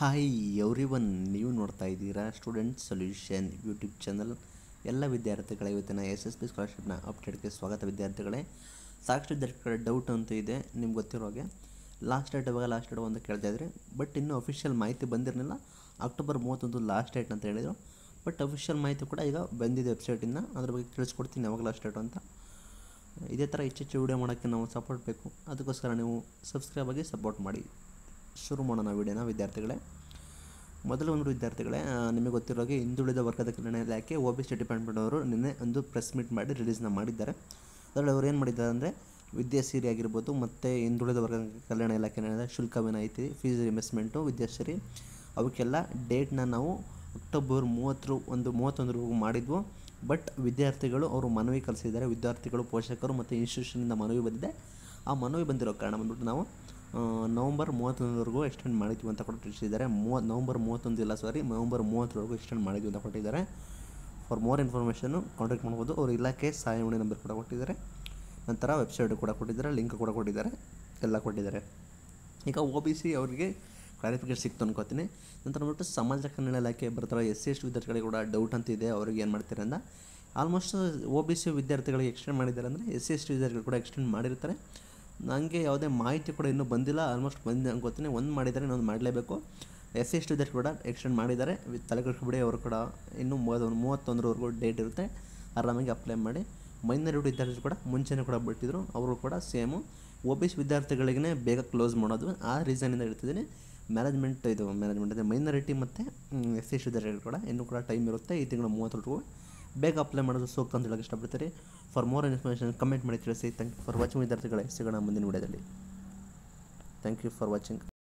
Hi everyone, ನೀವು ನೋಡ್ತಾ ಇದ್ದೀರಾ ಸ್ಟೂಡೆಂಟ್ ಸೊಲ್ಯೂಷನ್ ಯೂಟ್ಯೂಬ್ ಚಾನಲ್. ಎಲ್ಲ ವಿದ್ಯಾರ್ಥಿಗಳ ಇವತ್ತಿನ SSB ಸ್ಕಾಲರ್ಶಿಪ್ನ ಅಪ್ಡೇಟ್ಗೆ ಸ್ವಾಗತ. ವಿದ್ಯಾರ್ಥಿಗಳೇ, ಸಾಕಷ್ಟು ವಿದ್ಯಾರ್ಥಿಗಳ ಡೌಟ್ ಅಂತೂ ಇದೆ. ನಿಮ್ಗೆ ಗೊತ್ತಿರೋ ಹಾಗೆ ಲಾಸ್ಟ್ ಡೇಟ್ ಅಂತ ಕೇಳ್ತಾ ಇದ್ರಿ. ಬಟ್ ಇನ್ನೂ ಅಫಿಷಿಯಲ್ ಮಾಹಿತಿ ಬಂದಿರಲಿಲ್ಲ. ಅಕ್ಟೋಬರ್ 31 ಲಾಸ್ಟ್ ಡೇಟ್ ಅಂತ ಹೇಳಿದರು. ಬಟ್ ಅಫಿಷಿಯಲ್ ಮಾಹಿತಿ ಕೂಡ ಈಗ ಬಂದಿದೆ ವೆಬ್ಸೈಟಿಂದ. ಅದ್ರ ಬಗ್ಗೆ ತಿಳಿಸ್ಕೊಡ್ತೀನಿ ಯಾವಾಗ ಲಾಸ್ಟ್ ಡೇಟ್ ಅಂತ. ಇದೇ ಥರ ಹೆಚ್ಚೆಚ್ಚು ವೀಡಿಯೋ ಮಾಡೋಕ್ಕೆ ನಾವು ಸಪೋರ್ಟ್ ಬೇಕು. ಅದಕ್ಕೋಸ್ಕರ ನೀವು ಸಬ್ಸ್ಕ್ರೈಬ್ ಆಗಿ ಸಪೋರ್ಟ್ ಮಾಡಿ. ಶುರು ಮಾಡೋಣ ವೀಡಿಯೋನ ವಿದ್ಯಾರ್ಥಿಗಳೇ. ಮೊದಲು ಒಂದು ವಿದ್ಯಾರ್ಥಿಗಳೇ, ನಿಮಗೆ ಗೊತ್ತಿರೋ ಹಾಗೆ ಹಿಂದುಳಿದ ವರ್ಗದ ಕಲ್ಯಾಣ ಇಲಾಖೆ OBC ಡಿಪಾರ್ಟ್ಮೆಂಟ್ ಅವರು ನಿನ್ನೆ ಒಂದು ಪ್ರೆಸ್ ಮೀಟ್ ಮಾಡಿ ರಿಲೀಸ್ನ ಮಾಡಿದ್ದಾರೆ. ಅದರಲ್ಲಿ ಅವ್ರು ಏನು ಮಾಡಿದ್ದಾರೆ ಅಂದರೆ, ವಿದ್ಯಾಶ್ರೀ ಆಗಿರ್ಬೋದು ಮತ್ತು ಹಿಂದುಳಿದ ವರ್ಗದ ಕಲ್ಯಾಣ ಇಲಾಖೆ ಶುಲ್ಕ ವಿನಾಯಿತಿ, ಫೀಸ್ ರಿಮೆಸ್ಮೆಂಟು, ವಿದ್ಯಾಶ್ರೀ ಅವಕ್ಕೆಲ್ಲ ಡೇಟ್ನ ನಾವು ಅಕ್ಟೋಬರ್ 31 ಮಾಡಿದ್ವು. ಬಟ್ ವಿದ್ಯಾರ್ಥಿಗಳು ಅವರು ಮನವಿ ಕಳಿಸಿದ್ದಾರೆ. ವಿದ್ಯಾರ್ಥಿಗಳು, ಪೋಷಕರು ಮತ್ತು ಇನ್ಸ್ಟಿಟ್ಯೂಷನಿಂದ ಮನವಿ ಬಂದಿದೆ. ಆ ಮನವಿ ಬಂದಿರೋ ಕಾರಣ ಬಂದ್ಬಿಟ್ಟು ನಾವು ನವಂಬರ್ 31 ಎಕ್ಸ್ಟೆಂಡ್ ಮಾಡಿದ್ವಿ ಅಂತ ಕೂಡ ತಿಳಿಸಿದ್ದಾರೆ. ನವಂಬರ್ 30 ಎಕ್ಸ್ಟೆಂಡ್ ಮಾಡಿದ್ವಿ ಅಂತ ಕೊಟ್ಟಿದ್ದಾರೆ. ಫಾರ್ ಮೋರ್ ಇನ್ಫಾರ್ಮೇಷನ್ನು ಕಾಂಟ್ಯಾಕ್ಟ್ ಮಾಡ್ಬೋದು. ಅವರು ಇಲಾಖೆ ಸಹಾಯವಾಣಿ ನಂಬರ್ ಕೂಡ ಕೊಟ್ಟಿದ್ದಾರೆ. ನಂತರ ವೆಬ್ಸೈಟ್ ಕೂಡ ಕೊಟ್ಟಿದ್ದಾರೆ, ಲಿಂಕ್ ಕೂಡ ಕೊಟ್ಟಿದ್ದಾರೆ, ಎಲ್ಲ ಕೊಟ್ಟಿದ್ದಾರೆ. ಈಗ OBC ಅವರಿಗೆ ಕ್ಲಾರಿಫಿಕೇಷನ್ ಸಿಕ್ತು ಅನ್ಕೋತೀನಿ. ನಂತರ ಬಂದ್ಬಿಟ್ಟು ಸಮಾಜ ಕಲ್ಯಾಣ ಇಲಾಖೆ ಬರ್ತಾರೆ SC ವಿದ್ಯಾರ್ಥಿಗಳಿಗೆ ಕೂಡ ಡೌಟ್ ಅಂತಿದೆ. ಅವ್ರಿಗೆ ಏನು ಮಾಡ್ತಾರೆ ಅಂತ ಆಲ್ಮೋಸ್ಟ್ OBC ವಿದ್ಯಾರ್ಥಿಗಳಿಗೆ ಎಕ್ಸ್ಟೆಂಡ್ ಮಾಡಿದ್ದಾರೆ ಅಂದರೆ SC ವಿದ್ಯಾರ್ಥಿಗಳು ಕೂಡ ಎಕ್ಸ್ಟೆಂಡ್ ಮಾಡಿರ್ತಾರೆ. ನನಗೆ ಯಾವುದೇ ಮಾಹಿತಿ ಕೂಡ ಇನ್ನೂ ಬಂದಿಲ್ಲ. ಆಲ್ಮೋಸ್ಟ್ ಬಂದಿದೆ ಅನ್ಕೋತೀನಿ. ಒಂದು ಮಾಡಿದ್ದಾರೆ, ಇನ್ನೊಂದು ಮಾಡಲೇಬೇಕು. SC ವಿದ್ಯಾರ್ಥಿ ಕೂಡ ಎಕ್ಸ್ಟೆಂಡ್ ಮಾಡಿದ್ದಾರೆ. ತಲೆಕೆಡಿಸ್ಬಿಡಿ, ಅವರು ಕೂಡ ಇನ್ನೂ 31 ಡೇಟ್ ಇರುತ್ತೆ. ಆರಾಮಾಗಿ ಅಪ್ಲೈ ಮಾಡಿ. ಮೈನಾರಿಟಿ ವಿದ್ಯಾರ್ಥಿ ಕೂಡ ಮುಂಚೆನೇ ಕೂಡ ಬಿಟ್ಟಿದ್ರು. ಅವರು ಕೂಡ ಸೇಮು OBC ವಿದ್ಯಾರ್ಥಿಗಳಿಗೇ ಬೇಗ ಕ್ಲೋಸ್ ಮಾಡೋದು. ಆ ರೀಸನಿಂದ ಹೇಳ್ತಿದ್ದೀನಿ. ಮ್ಯಾನೇಜ್ಮೆಂಟ್ ಇದೆ ಮೈನಾರಿಟಿ ಮತ್ತು SC ವಿದ್ಯಾರ್ಥಿಗಳು ಕೂಡ ಇನ್ನೂ ಕೂಡ ಟೈಮ್ ಇರುತ್ತೆ. ಈ ತಿಂಗಳು 30 ಬೇಗ ಅಪ್ಲೈ ಮಾಡೋದು ಸೂಕ್ತ ಅಂತ ಹೇಳೋಕ್ಕೆ ಇಷ್ಟಪಡ್ತೀರಿ. ಫಾರ್ ಮೋರ್ ಇನ್ಫಾರ್ಮೇಷನ್ ಕಮೆಂಟ್ ಮಾಡಿ ತಿಳಿಸಿ. ಥ್ಯಾಂಕ್ ಯು ಫಾರ್ ವಾಚಿಂಗ್ ವಿದ್ಯಾರ್ಥಿಗಳೇ. ಸಿಗೋಣ ಮುಂದಿನ ವಿಡಿಯೋದಲ್ಲಿ. Thank you for watching.